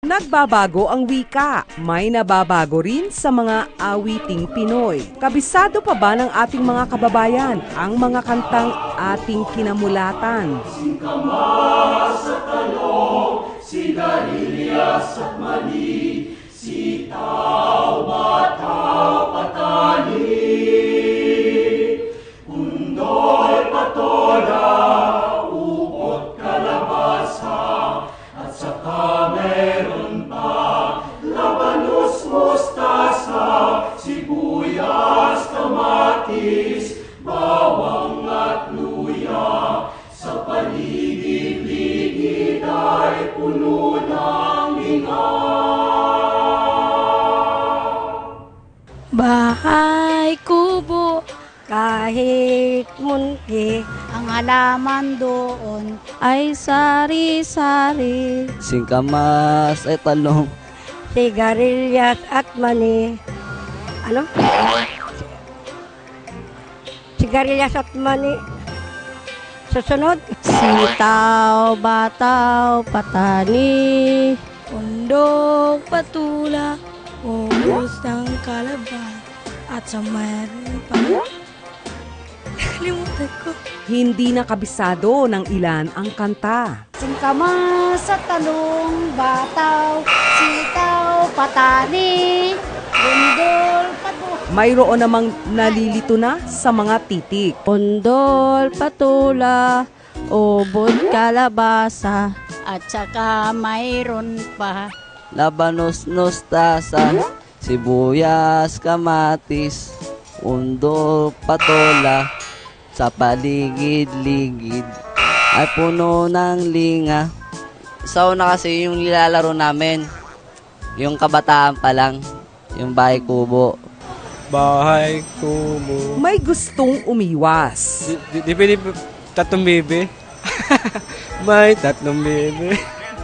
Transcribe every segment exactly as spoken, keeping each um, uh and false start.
Nagbabago ang wika, may nababago rin sa mga awiting Pinoy. Kabisado pa ba ng ating mga kababayan ang mga kantang ating kinamulatan? Singkamas at talong, sigarilyas at mani, sitaw, bataw, patani, undoy, patola, upot, kalabasa, at saka meron pa labanos, mustasa, sibuyas, kamatis, bawang at luya. Sa paligid-ligid ay puno ng linga. Bahay kubo kahit munti, ang halaman doon ay sari-sari. Singkamas ay talong, Sigarilyas at mani. Ano? Sigarilyas at mani. Susunod. Sitaw, bataw, patani, undog, patula, ubos ng kalaban, at sa mayroon pa. Kalimutan ko. Hindi na kabisado ng ilan ang kanta. Singkamas sa talong, bataw, sitaw, patani, bundol, patula. Mayroon namang nalilito na sa mga titik. Bundol, patula, ubod, kalabasa, at saka mayroon pa. labanos, mustasa, sibuyas, kamatis, undo, patola, sa paligid-ligid ay puno ng linga. Sa una kasi yung nilalaro namin, yung kabataan pa lang, yung bahay kubo. Bahay kubo. May gustong umiwas. Di, di, di pwede tatlong bebe. May tatlong bebe.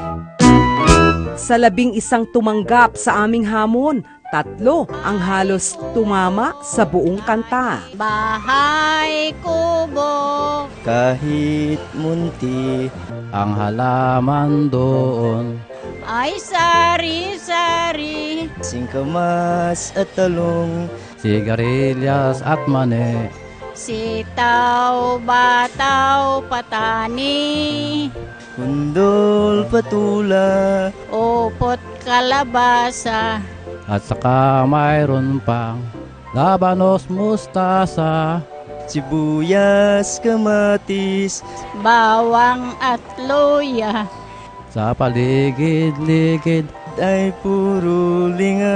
Sa labing isang tumanggap sa aming hamon, tatlo ang halos tumama sa buong kanta. Bahay kubo, kahit munti, ang halaman doon ay sari-sari. singkamas at talong, sigarilyas at mani, Sitaw, bataw, patani, undol, patula, upot, kalabasa, at saka mayroon pang labanos, mustasa, sibuyas, kamatis, bawang at luya. sa paligid-ligid ay puro linga.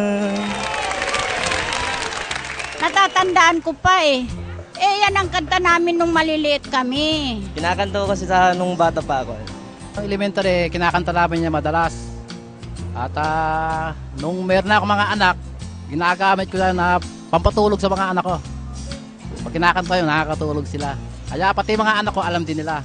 Natatandaan ko pa eh. Eh yan ang kanta namin nung maliliit kami. Kinakanta ko kasi sa nung bata pa ako. Ang elementary, kinakanta namin niya madalas. At uh, nung meron na ako mga anak, ginagamit ko na, na pampatulog sa mga anak ko. Pag kinakanta yun, nakakatulog sila. Kaya pati mga anak ko, alam din nila.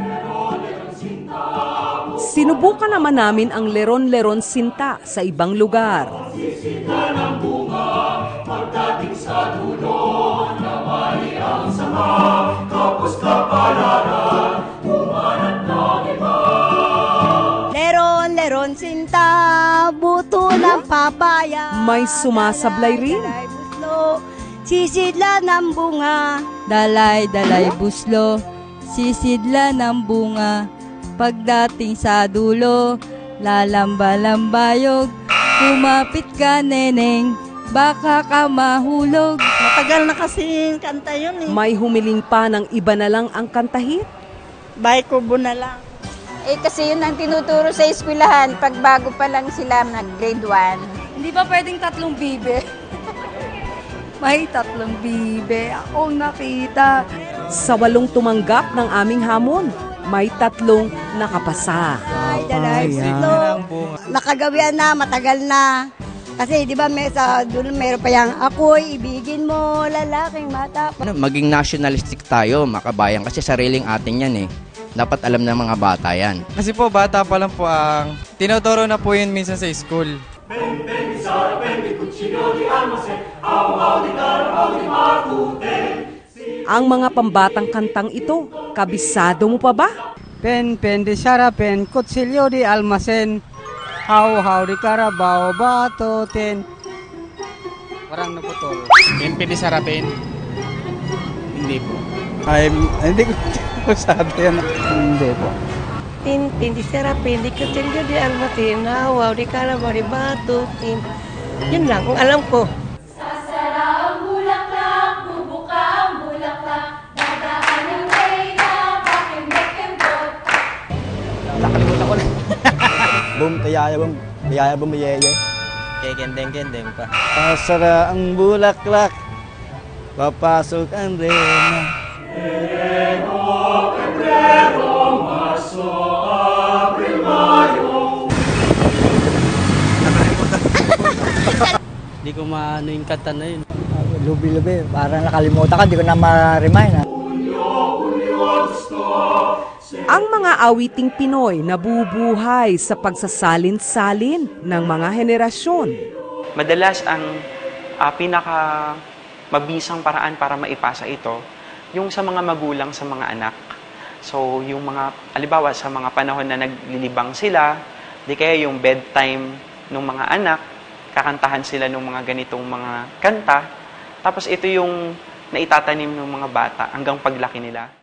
Sinubukan naman namin ang leron-leron sinta sa ibang lugar. Sisigan ang bunga, pagdating sa dulo, namali ang sama, kapos kapalaran, umanat ng iba. Leron, leron, sinta, buto ng papaya. May sumasablay rin. Dalay, buslo, sisidla ng bunga. Dalay, dalay, buslo, sisidla ng bunga. Pagdating sa dulo, lalamba-lambayog, kumapit ka neneng, baka ka mahulog. Matagal na kasi kanta yun eh. May humiling pa ng iba na lang ang kantahin. Bahay kubo na lang. Eh kasi yun ang tinuturo sa eskwelahan pag bago pa lang sila nag-grade one. Hindi ba pwedeng tatlong bibe? May tatlong bibe akong nakita. Sa walong tumanggap ng aming hamon, may tatlong nakapasa. Ay, dalay, buslo. Nakagawian na, matagal na. Kasi di ba may sa dulo meron pa yung ako'y ibigin mo, lalaking mata. Maging nationalistic tayo, makabayan, kasi sariling atin yan eh. Dapat alam ng mga bata yan. Kasi po, bata pa lang po ang tinuturo na po yun minsan sa school. Ang mga pambatang kantang ito, kabisado mo pa ba? Pen, pen, di sara, pen, kutsilyo di almasen. How-how di Carabao batutin. Parang naputol. Yan pwede sarapin. Hindi po. Ay, hindi ko sabi yan. Hindi po. Tintin di serapin, di kecilnya di almatin, hawaw di Carabao di batutin. Yun lang ang alam ko. Sasara ang bulaklak, bubuka ang bulaklak, dadaan ang reyna, pakembot-kembot. Nakalimutan ko na. Bum, kayaya bum, kayaya bum, yeye. Kaya kendeng-kendeng pa. Pasara ang bulaklak, papasok ang rena. Enero, Pebrero, Marso, Abril, Mayo. Hindi ko maano yung kanta na yun. Lubi-lubi, parang nakalimutan ka, di ko na ma-remind. Ha? Ang mga awiting Pinoy nabubuhay sa pagsasalin-salin ng mga henerasyon. Madalas ang uh, pinaka mabisang paraan para maipasa ito, yung sa mga magulang sa mga anak. So, yung mga, alibawa sa mga panahon na naglilibang sila, di kaya yung bedtime ng mga anak, kakantahan sila ng mga ganitong mga kanta, tapos ito yung naitatanim ng mga bata hanggang paglaki nila.